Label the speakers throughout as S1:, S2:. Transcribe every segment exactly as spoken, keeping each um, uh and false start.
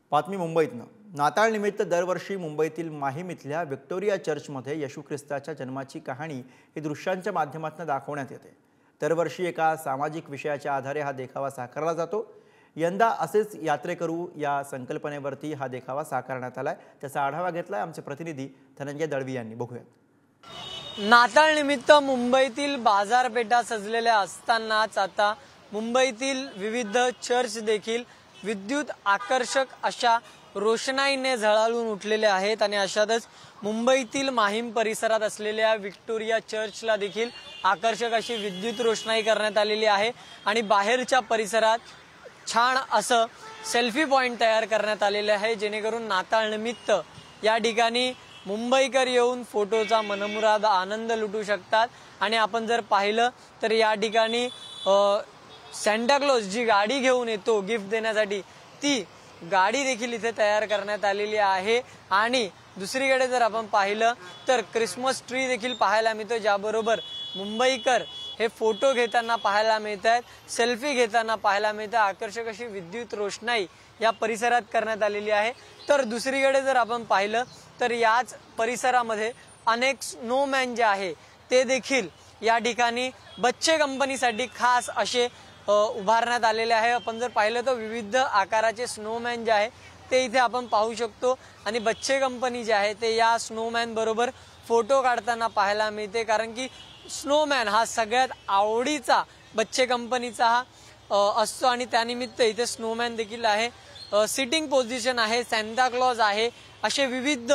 S1: बातमी मुंबईतनं। नाताळ निमित्त दरवर्षी मुंबईतील माहीम इथल्या विक्टोरिया चर्चमध्ये येशू ख्रिस्ताच्या जन्माची कहाणी ही दृश्यांच्या माध्यमातून दाखवण्यात येते। दरवर्षी एका सामाजिक विषयाच्या आधारे हा देखावा साकारला जातो। यंदा असेच यात्रेकरू या संकल्पनेवरती हा देखावा साकारण्यात आलाय। त्याचा आढावा घेतलाय आमचे प्रतिनिधी धनंजय दळवी यांनी। बघूयात।
S2: नाताळ निमित्त मुंबईतील बाजारपेठा सजलेल्या असतानाच आता मुंबईतील विविध चर्च देखील विद्युत आकर्षक अशा रोषणाईने झळाळून उठलेले आहेत आणि अशातच मुंबईतील माहीम परिसरात असलेल्या विक्टोरिया चर्चला देखील आकर्षक अशी विद्युत रोषणाई करण्यात आलेली आहे आणि बाहेरच्या परिसरात छान असं सेल्फी पॉइंट तयार करण्यात आलेले आहे, जेणेकरून नाताळ निमित्त या ठिकाणी मुंबईकर येऊन फोटोचा मनमुराद आनंद लुटू शकतात। आणि आपण जर पाहिलं तर या ठिकाणी सॅन्टा क्लॉज जी गाडी घेऊन येतो गिफ्ट देण्यासाठी, ती गाडी देखील इथे तयार करण्यात आलेली आहे। आणि दुसरीकडे जर आपण पाहिलं तर क्रिसमस ट्री देखील पाहायला मिळतो, ज्याबरोबर मुंबईकर हे फोटो घेताना पाहायला मिळत आहेत, सेल्फी घेताना पाहायला मिळतं। आकर्षक अशी विद्युत रोषणाई या परिसरात करण्यात आलेली आहे। तर दुसरीकडे जर आपण पाहिलं तर याच परिसरामध्ये अनेक स्नोमॅन जे आहे ते देखील या ठिकाणी बच्चे कंपनीसाठी खास असे उभारण्यात आलेले आहे। आपण जर पाहिलं तर विविध आकाराचे स्नोमॅन जे आहे ते इथे आपण पाहू शकतो आणि बच्चे कंपनी जे आहे ते या स्नोमॅन बरोबर फोटो काढताना पाहायला मिळते, कारण की स्नोमॅन हा सगळ्यात आवडीचा बच्चे कंपनीचा हा असतो आणि त्यानिमित्त इथे स्नोमॅन देखील आहे, सिटिंग पोझिशन आहे, सॅन्टा क्लॉज आहे, असे विविध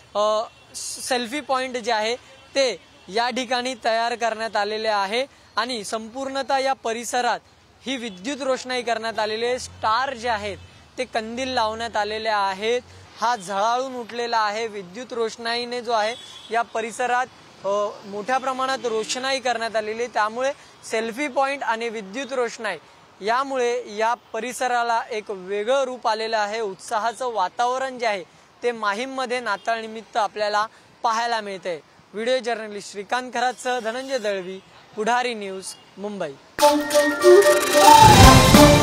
S2: सेल्फी पॉइंट जे आहे ते या ठिकाणी तयार करण्यात आलेले आहे। आणि संपूर्णतः या परिसरात ही विद्युत रोषणाई करण्यात आलेली आहे। स्टार जे आहेत ते कंदील लावण्यात आलेले आहेत। हा झळाळून उठलेला आहे विद्युत रोषणाईने जो आहे या परिसरात मोठ्या प्रमाणात रोषणाई करण्यात आलेली आहे। त्यामुळे सेल्फी पॉइंट आणि विद्युत रोषणाई यामुळे या परिसराला एक वेगळं रूप आलेलं आहे। उत्साहाचं वातावरण जे आहे ते माहीम मध्ये नाताळ निमित्त आपल्याला पाहायला मिळते। व्हिडिओ जर्नलिस्ट श्रीकांत खरातसह धनंजय दळवी, पुढारी न्यूज, मुंबई।